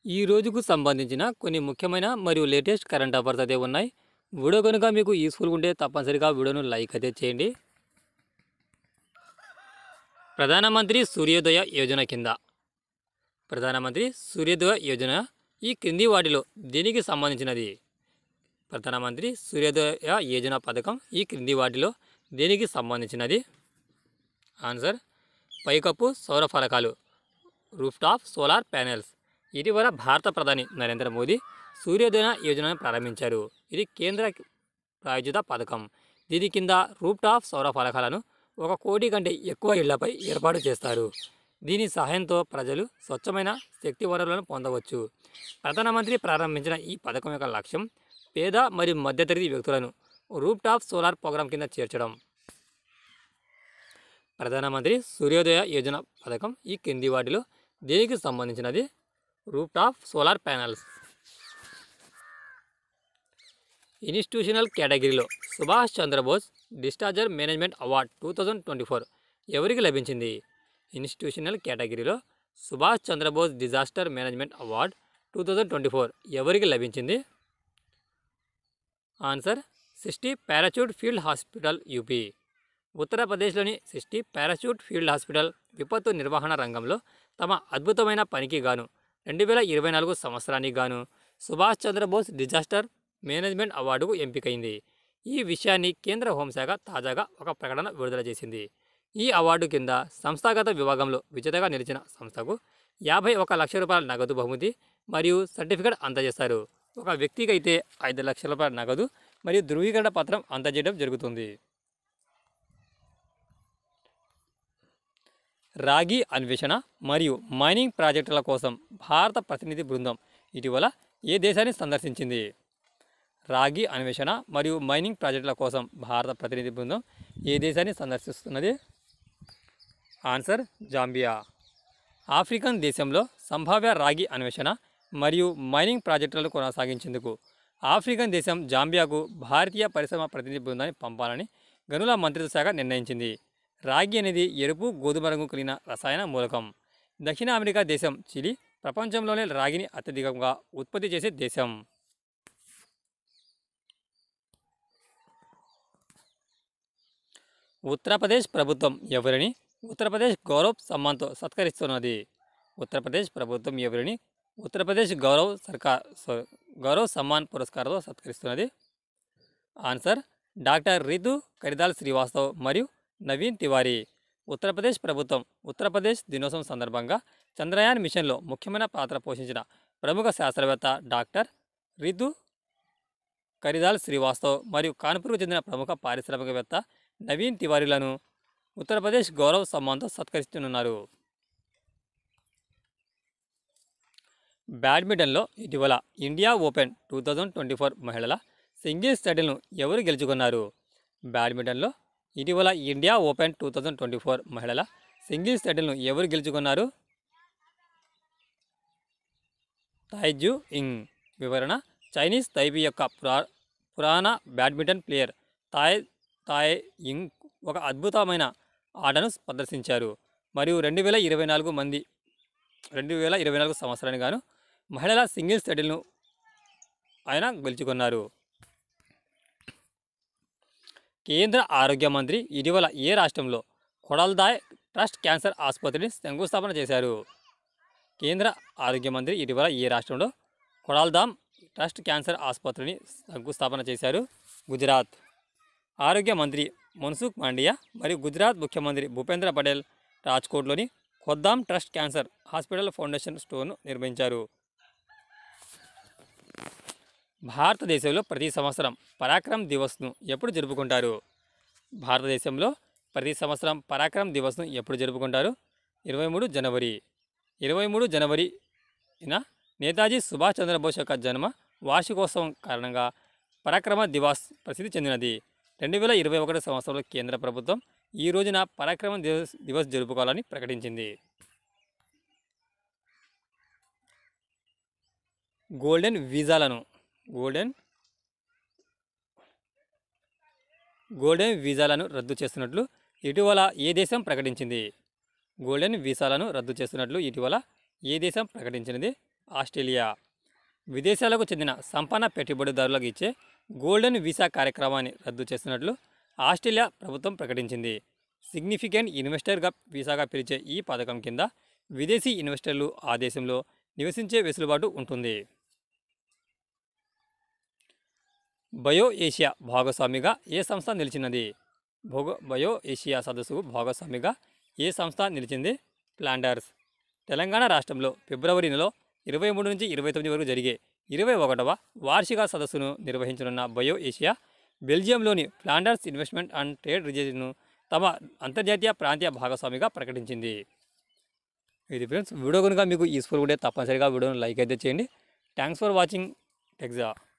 ఈ రోజుకు సంబంధించిన కొన్ని ముఖ్యమైన మరియు లేటెస్ట్ కరెంట్ అఫైర్స్ అయితే ఉన్నాయి. వీడియో కనుక మీకు యూస్ఫుల్గా ఉంటే తప్పనిసరిగా వీడియోను లైక్ అయితే చేయండి. ప్రధానమంత్రి సూర్యోదయ యోజన కింద ప్రధానమంత్రి సూర్యోదయ యోజన ఈ క్రింది వాటిలో దేనికి సంబంధించినది? ప్రధానమంత్రి సూర్యోదయ యోజన పథకం ఈ క్రింది వాటిలో దేనికి సంబంధించినది? ఆన్సర్ పైకప్పు సౌర ఫలకాలు, రూఫ్టాప్ సోలార్ ప్యానెల్స్. ఇటీవల భారత ప్రధాని నరేంద్ర మోదీ సూర్యోదయ యోజనను ప్రారంభించారు. ఇది కేంద్ర ప్రాయోజిత పథకం. దీని కింద రూఫ్టాప్ సౌర ఫలకాలను 1 కోటి కంటే ఎక్కువ ఇళ్లపై ఏర్పాటు చేస్తారు. దీని సహాయంతో ప్రజలు స్వచ్ఛమైన శక్తి వనరులను పొందవచ్చు. ప్రధానమంత్రి ప్రారంభించిన ఈ పథకం యొక్క లక్ష్యం పేద మరియు మధ్యతరగతి వ్యక్తులను రూఫ్టాప్ సోలార్ ప్రోగ్రాం కింద చేర్చడం. ప్రధానమంత్రి సూర్యోదయ యోజన పథకం ఈ కింది వాటిలో దేనికి సంబంధించినది? Rooftop solar panels. ఇన్స్టిట్యూషనల్ కేటగిరీలో Subhash Chandra Bose disaster management award 2024 ఎవరికి లభించింది? ఇన్స్టిట్యూషనల్ కేటగిరీలో Subhash Chandra Bose disaster management award 2024 ఎవరికి లభించింది? Answer 60 parachute field hospital UP. ఉత్తరప్రదేశ్లోని 60 పారాచూట్ ఫీల్డ్ హాస్పిటల్ విపత్తు నిర్వహణ రంగంలో తమ అద్భుతమైన పనికి గాను 2024 సంవత్సరానికి గాను సుభాష్ చంద్రబోస్ డిజాస్టర్ మేనేజ్మెంట్ అవార్డుకు ఎంపికైంది. ఈ విషయాన్ని కేంద్ర హోంశాఖ తాజాగా ఒక ప్రకటన విడుదల చేసింది. ఈ అవార్డు కింద సంస్థాగత విభాగంలో విజేతగా నిలిచిన సంస్థకు 51 లక్షల రూపాయల నగదు బహుమతి మరియు సర్టిఫికేట్ అందజేస్తారు. ఒక వ్యక్తికి అయితే 5 లక్షల రూపాయల నగదు మరియు ధృవీకరణ పత్రం అందజేయడం జరుగుతుంది. రాగి అన్వేషణ మరియు మైనింగ్ ప్రాజెక్టుల కోసం భారత ప్రతినిధి బృందం ఇటీవల ఏ దేశాన్ని సందర్శించింది? రాగి అన్వేషణ మరియు మైనింగ్ ప్రాజెక్టుల కోసం భారత ప్రతినిధి బృందం ఏ దేశాన్ని సందర్శిస్తున్నది? Answer Zambia. ఆఫ్రికన్ దేశంలో సంభావ్య రాగి అన్వేషణ మరియు మైనింగ్ ప్రాజెక్టులను కొనసాగించేందుకు ఆఫ్రికన్ దేశం జాంబియాకు భారతీయ పరిశ్రమ ప్రతినిధి బృందాన్ని పంపాలని గనుల మంత్రిత్వ శాఖ నిర్ణయించింది. రాగి అనేది ఎరుపు గోధుమ రంగు కలిగిన రసాయన మూలకం. దక్షిణ అమెరికా దేశం చిలీ ప్రపంచంలోనే రాగిని అత్యధికంగా ఉత్పత్తి చేసే దేశం. ఉత్తరప్రదేశ్ ప్రభుత్వం ఎవరిని ఉత్తరప్రదేశ్ గౌరవ్ సమ్మాన్తో సత్కరిస్తున్నది? ఉత్తరప్రదేశ్ ప్రభుత్వం ఎవరిని ఉత్తరప్రదేశ్ గౌరవ్ సమ్మాన్ పురస్కారంతో సత్కరిస్తున్నది? ఆన్సర్ డాక్టర్ రితు కరిదాల్ శ్రీవాస్తవ్ మరియు నవీన్ తివారీ. ఉత్తరప్రదేశ్ ప్రభుత్వం ఉత్తరప్రదేశ్ దినోత్సవం సందర్భంగా చంద్రయాన్ మిషన్లో ముఖ్యమైన పాత్ర పోషించిన ప్రముఖ శాస్త్రవేత్త డాక్టర్ రితు కరిదాల్ శ్రీవాస్తవ్ మరియు కాన్పూర్కు చెందిన ప్రముఖ పారిశ్రామికవేత్త నవీన్ తివారీలను ఉత్తరప్రదేశ్ గౌరవ్ సమ్మాన్తో సత్కరిస్తున్నారు. బ్యాడ్మింటన్లో ఇటీవల ఇండియా ఓపెన్ 2024 మహిళల సింగిల్స్ టైటిల్ను ఎవరు గెలుచుకున్నారు? బ్యాడ్మింటన్లో ఇటీవల ఇండియా ఓపెన్ 2024 మహిళల సింగిల్స్ టైటిల్ను ఎవరు గెలుచుకున్నారు? తైజు ఇంగ్. వివరణ: చైనీస్ తైపీ యొక్క పురాణ బ్యాడ్మింటన్ ప్లేయర్ తాయ్ ఇంగ్ ఒక అద్భుతమైన ఆటను ప్రదర్శించారు మరియు 2024 సంవత్సరానికి గాను మహిళల సింగిల్స్ టైటిల్ను ఆయన గెలుచుకున్నారు. కేంద్ర ఆరోగ్య మంత్రి ఇటీవల ఏ రాష్ట్రంలో కొడాల్దాయ్ ట్రస్ట్ క్యాన్సర్ ఆసుపత్రిని శంకుస్థాపన చేశారు? కేంద్ర ఆరోగ్య మంత్రి ఇటీవల ఏ రాష్ట్రంలో కొడాల్దామ్ ట్రస్ట్ క్యాన్సర్ ఆసుపత్రిని శంకుస్థాపన చేశారు? గుజరాత్. ఆరోగ్య మంత్రి మన్సుఖ్ మాండియా మరియు గుజరాత్ ముఖ్యమంత్రి భూపేంద్ర పటేల్ రాజ్కోట్లోని ఖొద్దామ్ ట్రస్ట్ క్యాన్సర్ హాస్పిటల్ ఫౌండేషన్ స్టోర్ను నిర్మించారు. భారతదేశంలో ప్రతి సంవత్సరం పరాక్రమ్ దివస్ను ఎప్పుడు జరుపుకుంటారు? భారతదేశంలో ప్రతి సంవత్సరం పరాక్రమ్ దివస్ను ఎప్పుడు జరుపుకుంటారు? 23 జనవరి. 23 జనవరిన నేతాజీ సుభాష్ చంద్రబోస్ యొక్క జన్మ వార్షికోత్సవం కారణంగా పరాక్రమ దివాస్ ప్రసిద్ధి చెందినది. 2021 సంవత్సరంలో కేంద్ర ప్రభుత్వం ఈ రోజున పరాక్రమ దివస్ జరుపుకోవాలని ప్రకటించింది. గోల్డెన్ వీసాలను రద్దు చేస్తున్నట్లు ఇటీవల ఏ దేశం ప్రకటించింది? గోల్డెన్ వీసాలను రద్దు చేస్తున్నట్లు ఇటీవల ఏ దేశం ప్రకటించినది? ఆస్ట్రేలియా. విదేశాలకు చెందిన సంపన్న పెట్టుబడిదారులకు ఇచ్చే గోల్డెన్ వీసా కార్యక్రమాన్ని రద్దు చేస్తున్నట్లు ఆస్ట్రేలియా ప్రభుత్వం ప్రకటించింది. సిగ్నిఫికెంట్ ఇన్వెస్టర్గా వీసాగా పిలిచే ఈ పథకం కింద విదేశీ ఇన్వెస్టర్లు ఆ దేశంలో నివసించే వెసులుబాటు ఉంటుంది. బయో ఏషియా భాగస్వామిగా ఏ సంస్థ నిలిచినది? బయో ఏషియా సదస్సుకు భాగస్వామిగా ఏ సంస్థ నిలిచింది? ప్లాండర్స్. తెలంగాణ రాష్ట్రంలో ఫిబ్రవరి నెలలో 23 నుంచి 29 వరకు జరిగే 21వ వార్షిక సదస్సును నిర్వహించనున్న బయో ఏషియా బెల్జియంలోని ఫ్లాండర్స్ ఇన్వెస్ట్మెంట్ అండ్ ట్రేడ్ రీజియన్ను తమ అంతర్జాతీయ ప్రాంతీయ భాగస్వామిగా ప్రకటించింది. ఇది ఫ్రెండ్స్, వీడియో కనుక మీకు యూస్ఫుల్ ఉంటే తప్పనిసరిగా వీడియోను లైక్ అయితే చేయండి. Thanks for watching టెక్జా.